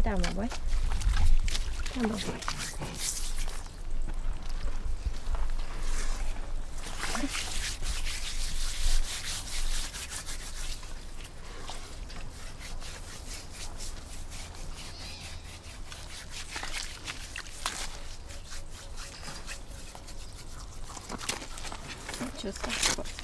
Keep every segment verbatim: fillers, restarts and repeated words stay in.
down, my boy. Down, my boy. Just that spot.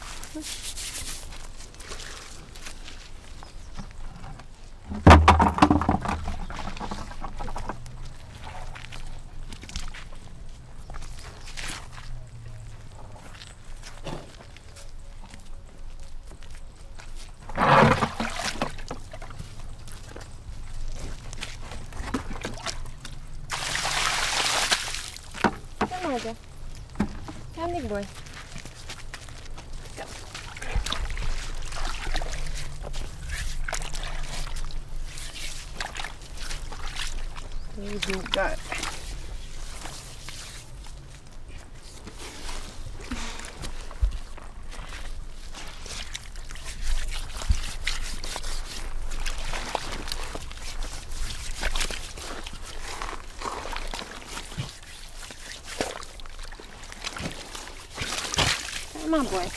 Come on, come big boy. There you go. Come on, boy.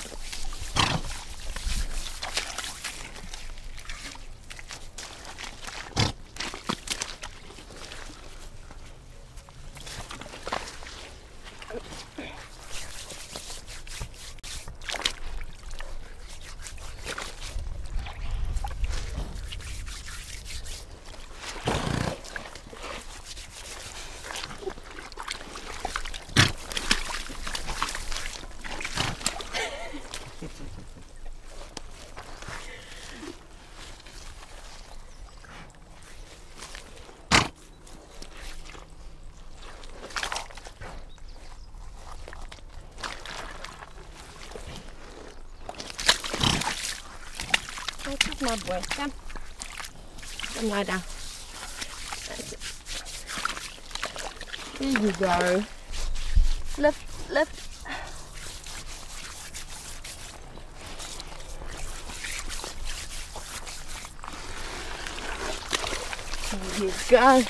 Come on, boy, come. Come lie down. That's it. There you go. Lift, lift. There you go.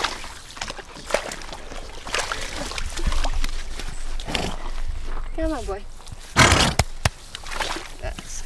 Come on, boy. That's